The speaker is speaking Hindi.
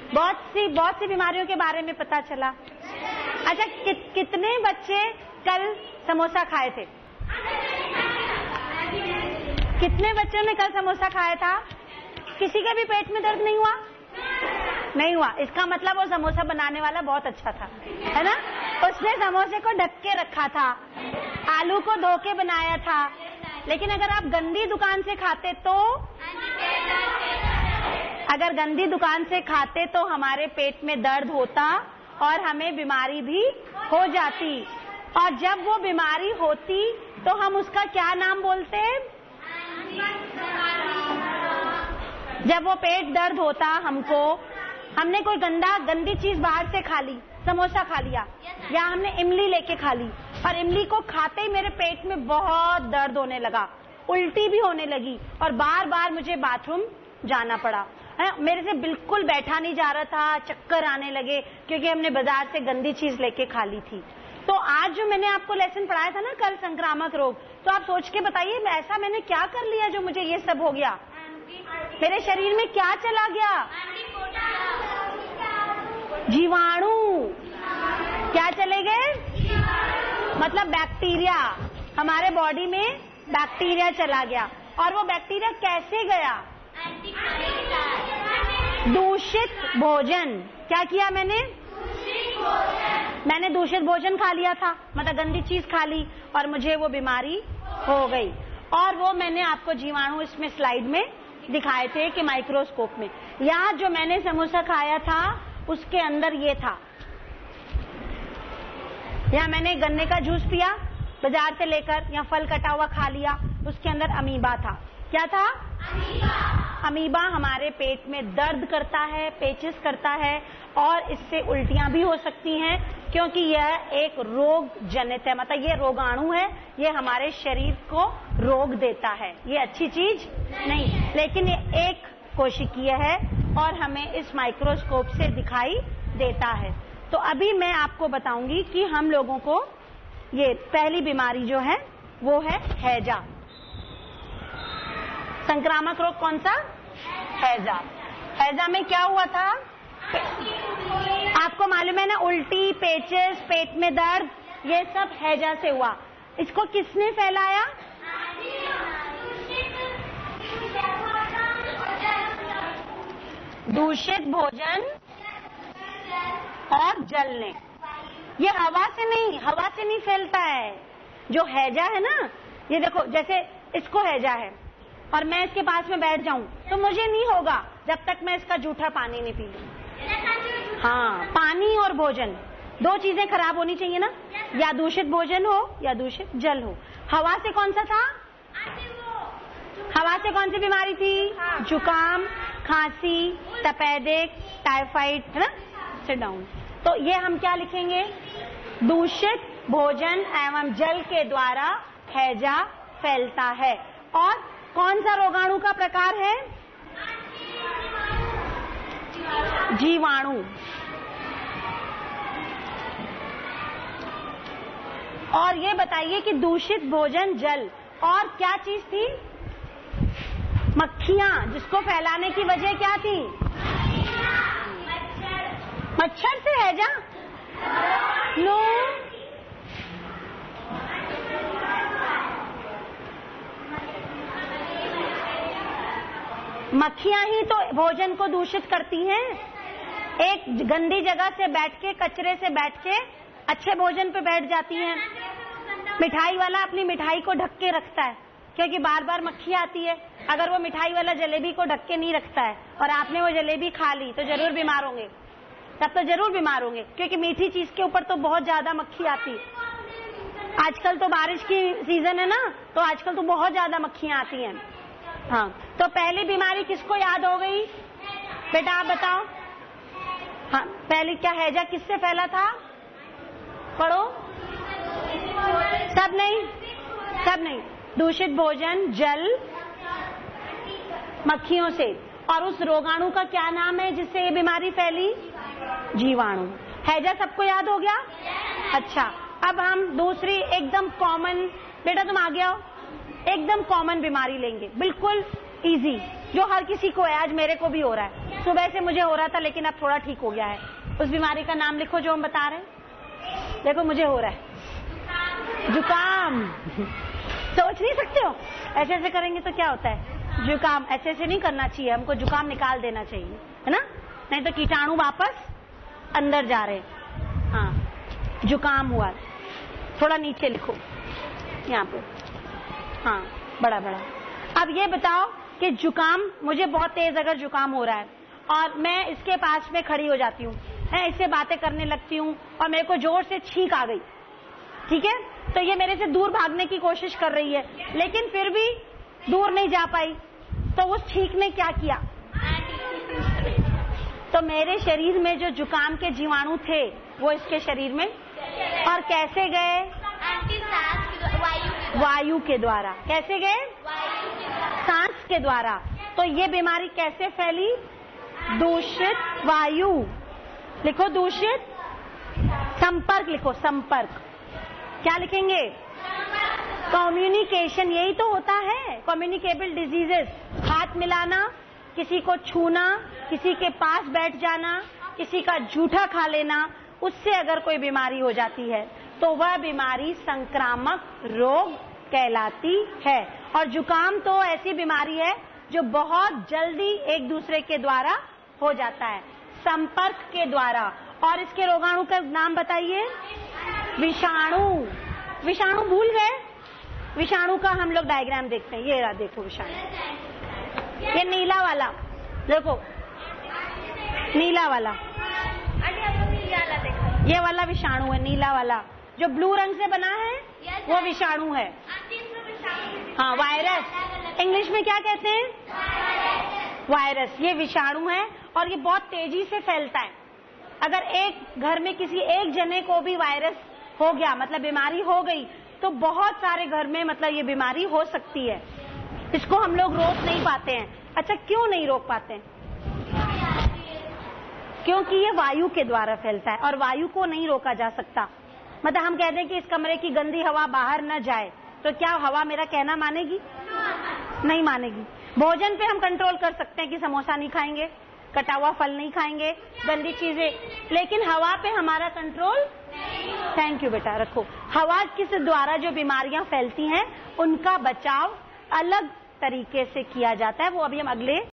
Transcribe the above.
बहुत सी बीमारियों के बारे में पता चला। अच्छा, कितने बच्चे कल समोसा खाए थे? कितने बच्चों ने कल समोसा खाया था? किसी के भी पेट में दर्द नहीं हुआ? नहीं हुआ। इसका मतलब वो समोसा बनाने वाला बहुत अच्छा था, है ना? उसने समोसे को ढक के रखा था, आलू को धो के बनाया था। लेकिन अगर आप गंदी दुकान से खाते तो, अगर गंदी दुकान से खाते तो हमारे पेट में दर्द होता और हमें बीमारी भी हो जाती। और जब वो बीमारी होती तो हम उसका क्या नाम बोलते? जब वो पेट दर्द होता हमने कोई गंदी चीज बाहर से खा ली, समोसा खा लिया, या हमने इमली लेके खा ली, और इमली को खाते ही मेरे पेट में बहुत दर्द होने लगा, उल्टी भी होने लगी और बार बार मुझे बाथरूम जाना पड़ा, है? मेरे से बिल्कुल बैठा नहीं जा रहा था, चक्कर आने लगे क्योंकि हमने बाजार से गंदी चीज लेके खा ली थी। तो आज जो मैंने आपको लेसन पढ़ाया था ना कल, संक्रामक रोग, तो आप सोच के बताइए ऐसा मैंने क्या कर लिया जो मुझे ये सब हो गया? मेरे शरीर में क्या चला गया? जीवाणु। क्या चले गए? मतलब बैक्टीरिया। हमारे बॉडी में बैक्टीरिया चला गया। और वो बैक्टीरिया कैसे गया? दूषित भोजन। क्या किया मैंने दूषित भोजन खा लिया था, मतलब गंदी चीज खा ली और मुझे वो बीमारी हो गई। और वो मैंने आपको जीवाणु इसमें स्लाइड में दिखाए थे कि माइक्रोस्कोप में। यहाँ जो मैंने समोसा खाया था उसके अंदर ये था। यहाँ मैंने गन्ने का जूस पिया बाजार से लेकर, या फल कटा हुआ खा लिया, उसके अंदर अमीबा था। क्या था? अमीबा हमारे पेट में दर्द करता है, पेचिस करता है, और इससे उल्टियां भी हो सकती हैं क्योंकि यह एक रोग जनित है, मतलब ये रोगाणु है, ये हमारे शरीर को रोग देता है। ये अच्छी चीज नहीं, लेकिन ये एक कोशिकीय है और हमें इस माइक्रोस्कोप से दिखाई देता है। तो अभी मैं आपको बताऊंगी कि हम लोगों को ये पहली बीमारी जो है वो है हैजा। संक्रामक रोग कौन सा? हैजा। हैजा में क्या हुआ था? आपको मालूम है ना, उल्टी, पेचिस, पेट में दर्द, ये सब हैजा से हुआ। इसको किसने फैलाया? दूषित भोजन और जल ने। ये हवा से नहीं फैलता है। जो हैजा है ना, ये देखो, जैसे इसको हैजा है और मैं इसके पास में बैठ जाऊं तो मुझे नहीं होगा जब तक मैं इसका जूठा पानी नहीं पी लूं। हाँ, पानी और भोजन दो चीजें खराब होनी चाहिए ना, या दूषित भोजन हो या दूषित जल हो। हवा से कौन सा था? हवा से कौन सी बीमारी थी? जुकाम, खांसी, तपेदिक, टाइफाइड, है ना? Sit down. तो ये हम क्या लिखेंगे? दूषित भोजन एवं जल के द्वारा हैजा फैलता है। और कौन सा रोगाणु का प्रकार है? जीवाणु। और ये बताइए कि दूषित भोजन, जल और क्या चीज थी? मक्खियां, जिसको फैलाने की वजह क्या थी? मच्छर से हैजा? नो, मक्खियां ही तो भोजन को दूषित करती हैं। एक गंदी जगह से बैठ के, कचरे से बैठ के अच्छे भोजन पे बैठ जाती हैं। मिठाई वाला अपनी मिठाई को ढक के रखता है क्योंकि बार बार मक्खी आती है। अगर वो मिठाई वाला जलेबी को ढक के नहीं रखता है और आपने वो जलेबी खा ली तो जरूर बीमार होंगे, तब तो जरूर बीमार होंगे, क्योंकि मीठी चीज के ऊपर तो बहुत ज्यादा मक्खी आती है। आजकल तो बारिश की सीजन है ना, तो आजकल तो बहुत ज्यादा मक्खियां आती हैं। हाँ, तो पहली बीमारी किसको याद हो गई बेटा, आप बताओ। हाँ, पहली क्या हैजा किससे फैला था? पढ़ो। सब नहीं। दूषित भोजन, जल, मक्खियों से। और उस रोगाणु का क्या नाम है जिससे ये बीमारी फैली? जीवाणु। हैजा सबको याद हो गया? अच्छा, अब हम दूसरी एकदम कॉमन, बेटा तुम आगे आओ, एकदम कॉमन बीमारी लेंगे, बिल्कुल इजी, जो हर किसी को है, आज मेरे को भी हो रहा है। सुबह से मुझे हो रहा था लेकिन अब थोड़ा ठीक हो गया है। उस बीमारी का नाम लिखो जो हम बता रहे हैं। देखो मुझे हो रहा है जुकाम। सोच नहीं सकते हो? ऐसे ऐसे करेंगे तो क्या होता है? जुकाम। ऐसे ऐसे नहीं करना चाहिए, हमको जुकाम निकाल देना चाहिए, है ना? नहीं तो कीटाणु वापस अंदर जा रहे। हाँ, जुकाम हुआ। थोड़ा नीचे लिखो यहाँ पे। हाँ, बड़ा बड़ा। अब ये बताओ कि जुकाम, मुझे बहुत तेज अगर जुकाम हो रहा है और मैं इसके पास में खड़ी हो जाती हूँ, मैं इससे बातें करने लगती हूँ और मेरे को जोर से छींक आ गई, ठीक है? तो ये मेरे से दूर भागने की कोशिश कर रही है, लेकिन फिर भी दूर नहीं जा पाई। तो उस छींक ने क्या किया? तो मेरे शरीर में जो जुकाम के जीवाणु थे वो इसके शरीर में, और कैसे गए? वायु के द्वारा। कैसे गए? सांस के द्वारा। तो ये बीमारी कैसे फैली? दूषित वायु। लिखो दूषित, संपर्क लिखो, संपर्क। क्या लिखेंगे? कम्युनिकेशन। यही तो होता है, कम्युनिकेबल डिजीजेस। हाथ मिलाना, किसी को छूना, किसी के पास बैठ जाना, किसी का जूठा खा लेना, उससे अगर कोई बीमारी हो जाती है तो वह बीमारी संक्रामक रोग कहलाती है। और जुकाम तो ऐसी बीमारी है जो बहुत जल्दी एक दूसरे के द्वारा हो जाता है, संपर्क के द्वारा। और इसके रोगाणु का नाम बताइए। विषाणु। विषाणु भूल गए? विषाणु का हम लोग डायग्राम देखते हैं। ये रहा, देखो विषाणु। ये नीला वाला देखो, नीला वाला, ये वाला विषाणु है। नीला वाला जो ब्लू रंग से बना है वो विषाणु है। हाँ, वायरस। इंग्लिश में क्या कहते हैं? वायरस। ये विषाणु है और ये बहुत तेजी से फैलता है। अगर एक घर में किसी एक जने को भी वायरस हो गया, मतलब बीमारी हो गई, तो बहुत सारे घर में मतलब ये बीमारी हो सकती है। इसको हम लोग रोक नहीं पाते हैं। अच्छा, क्यों नहीं रोक पाते हैं? क्योंकि ये वायु के द्वारा फैलता है और वायु को नहीं रोका जा सकता। मतलब हम कहते हैं कि इस कमरे की गंदी हवा बाहर न जाए, तो क्या हवा मेरा कहना मानेगी? नहीं मानेगी। भोजन पे हम कंट्रोल कर सकते हैं कि समोसा नहीं खाएंगे, कटा हुआ फल नहीं खाएंगे, गंदी चीजें, लेकिन हवा पे हमारा कंट्रोल। थैंक यू बेटा, रखो। हवा किस द्वारा जो बीमारियां फैलती हैं उनका बचाव अलग तरीके से किया जाता है, वो अभी हम अगले